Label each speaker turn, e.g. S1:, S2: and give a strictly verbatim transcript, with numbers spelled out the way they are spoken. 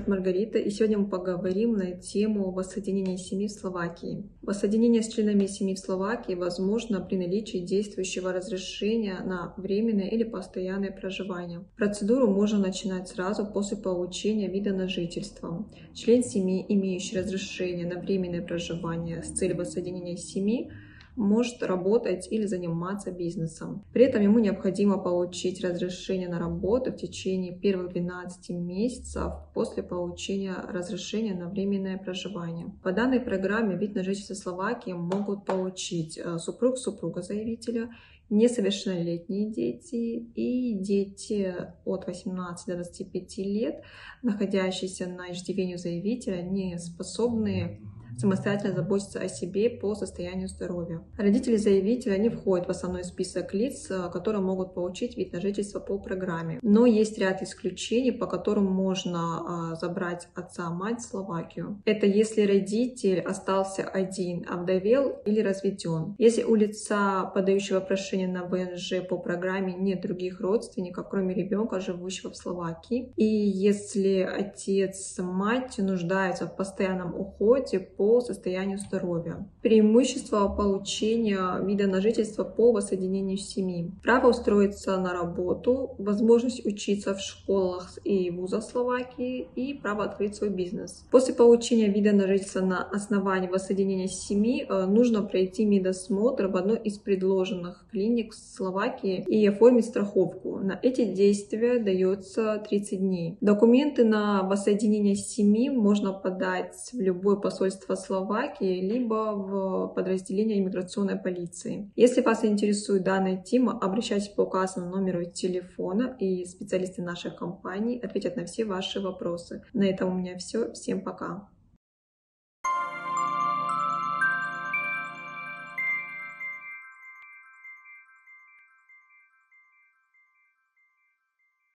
S1: зовут Маргарита, и сегодня мы поговорим на тему воссоединения семьи в Словакии. Воссоединение с членами семьи в Словакии возможно при наличии действующего разрешения на временное или постоянное проживание. Процедуру можно начинать сразу после получения вида на жительство. Член семьи, имеющий разрешение на временное проживание с целью воссоединения семьи, может работать или заниматься бизнесом. При этом ему необходимо получить разрешение на работу в течение первых двенадцати месяцев после получения разрешения на временное проживание. По данной программе вид на жительство Словакии могут получить супруг супруга заявителя, несовершеннолетние дети и дети от восемнадцати до двадцати пяти лет, находящиеся на иждивении заявителя, не способные самостоятельно заботиться о себе по состоянию здоровья. Родители заявителя не входят в основной список лиц, которые могут получить вид на жительство по программе. Но есть ряд исключений, по которым можно забрать отца-мать в Словакию. Это если родитель остался один, овдовел или разведен. Если у лица, подающего прошение на вэ эн жэ по программе, нет других родственников, кроме ребенка, живущего в Словакии. И если отец-мать нуждаются в постоянном уходе по по состоянию здоровья. Преимущество получения вида на жительство по воссоединению семьи. Право устроиться на работу, возможность учиться в школах и вузах Словакии и право открыть свой бизнес. После получения вида на жительство на основании воссоединения семьи нужно пройти медосмотр в одной из предложенных клиник в Словакии и оформить страховку. На эти действия дается тридцать дней. Документы на воссоединение семьи можно подать в любое посольство Словакии, либо в подразделение иммиграционной полиции. Если вас интересует данная тема, обращайтесь по указанному номеру телефона, и специалисты нашей компании ответят на все ваши вопросы. На этом у меня все. Всем пока!